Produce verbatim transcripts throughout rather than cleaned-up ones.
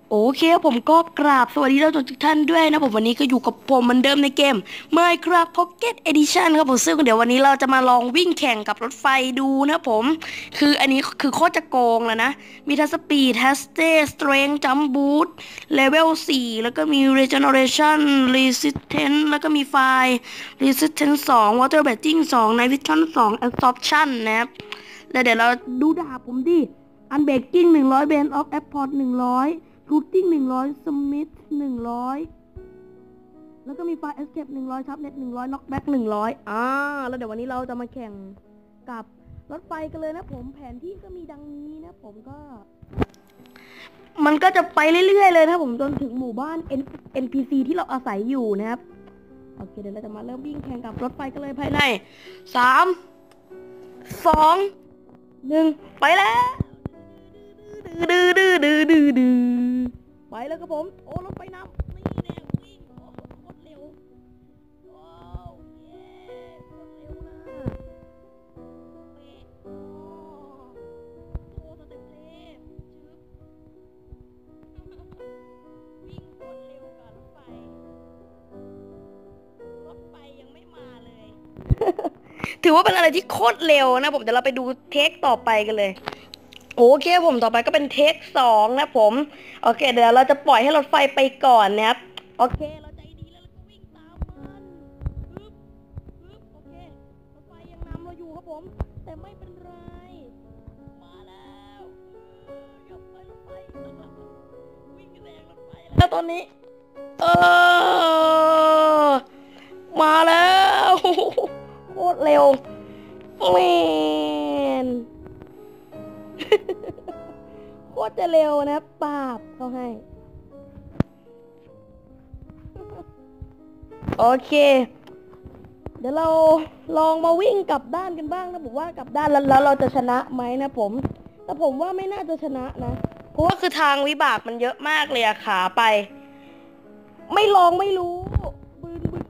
โอเคผมก็กราบสวัสดีท่านทุกท่านด้วยนะผมวันนี้ก็อยู่กับผมเหมือนเดิมในเกม Minecraft Pocket Edition ครับผมซึ่งเดี๋ยววันนี้เราจะมาลองวิ่งแข่งกับรถไฟดูนะผมคืออันนี้คือโคตรจะโกงแล้วนะมีทั้งสปีดทัสเตสเตรนจัมบูทเลเวลสี่แล้วก็มี Regeneration Resistance แล้วก็มีไฟ Resistance สอง Water Batting สอง Night Vision สอง Absorption นะครับแล้วเดี๋ยวเราดูดาบผมดิอันเบรกกิ้งหนึ่งร้อยเบนออฟแอปพอร์ตหนึ่งร้อยรูทติ้งหนึ่งร้อยสมิธหนึ่งร้อยแล้วก็มีไฟเอสเคปหนึ่งร้อยทับเน็ตหนึ่งร้อยน็อกแบ็กหนึ่งร้อยอ่าแล้วเดี๋ยววันนี้เราจะมาแข่งกับรถไฟกันเลยนะผมแผนที่ก็มีดังนี้นะผมก็มันก็จะไปเรื่อยๆเลยนะผมจนถึงหมู่บ้าน N เอ็น พี ซี ที่เราอาศัยอยู่นะครับโอเคเดี๋ยวเราจะมาเริ่มวิ่งแข่งกับรถไฟกันเลยภายในสามสองหนึ่งไปแล้วดื้อดื้อดื้อดื้อดื้อไปแล้วครับผมโอ้รถไฟน้ำนี่แน่วิ่งโอ้โคตรเร็วว้าวเย้โคตรเร็วนะเป๊ะโอ้โอ้สเต็ปเทพชึบวิ่งโคตรเร็วกับรถไฟรถไฟยังไม่มาเลยถือว่าเป็นอะไรที่โคตรเร็วนะผมเดี๋ยวเราไปดูเทคต่อไปกันเลยโอเคผมต่อไปก็เป็นเทคสองนะผมโอเคเดี๋ยวเราจะปล่อยให้รถไฟไปก่อนนะครับโอเคเราใจดีแล้วเราก็วิ่งตามมันปึ๊บปึ๊บโอเครถไฟยังนำเราอยู่ครับผมแต่ไม่เป็นไรมาแล้วอย่าไปรถไฟวิ่งแรงรถไฟแล้วตอนนี้เออมาแล้วโคตรเร็วแมน โคตรจะเร็วนะปาบเขาให้โอเคเดี๋ยวเราลองมาวิ่งกลับด้านกันบ้างนะผมว่ากลับด้านแล้วแล้วเราจะชนะไหมนะผมแต่ผมว่าไม่น่าจะชนะนะเพราะว่าคือทางวิบากมันเยอะมากเลยอะขาไปไม่ลองไม่รู้บึนบึน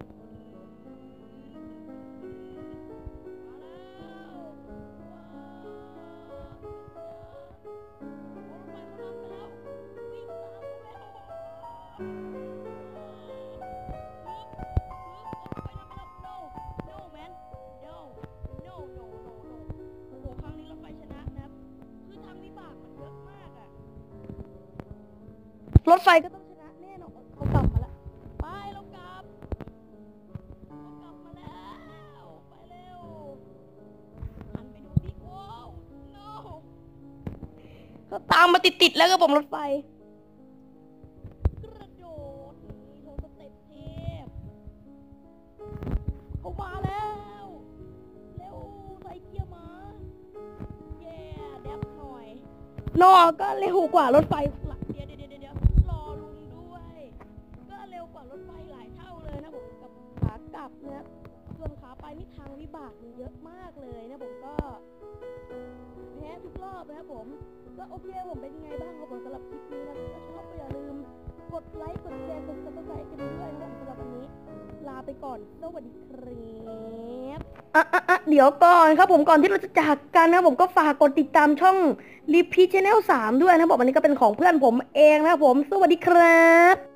รถไฟก็ต้องชนะแน่นอนเขากลับมาแล้วไปเรากลับเรากลับมาแล้วไปเร็วหันไปดูดิว้าว no เขาตามมาติดๆแล้วก็ผมรถไฟกระโดดนี่โชว์สเต็ปเทพเขามาแล้วเร็วใส่เกียร์มาแย่แดบหน่อยนอก็เร็วกว่ารถไฟเดี๋ยวเดี๋ยวเดี๋ยวเดี๋ยวรอลุงด้วยก็เร็วกว่ารถไฟหลายเท่าเลยนะผมกับขากลับนะส่วนขาไปนี่ทางวิบากมันเยอะมากเลยนะผมก็แพ้ทุกรอบนะครับผมก็โอเคผมเป็นไงบ้างครับผมสำหรับคลิปนี้นะถ้าชอบก็อย่าลืมกดไลค์กดแชร์กดซับสไครต์กันด้วยนะครับสำหรับวันนี้ลาไปก่อนสวัสดีครับอ่ะอ่ะอ่ะเดี๋ยวก่อนครับผมก่อนที่เราจะจากกันนะผมก็ฝากกดติดตามช่องรีพีชแนลสามด้วยนะบอกวันนี้ก็เป็นของเพื่อนผมเองนะครับผมสวัสดีครับ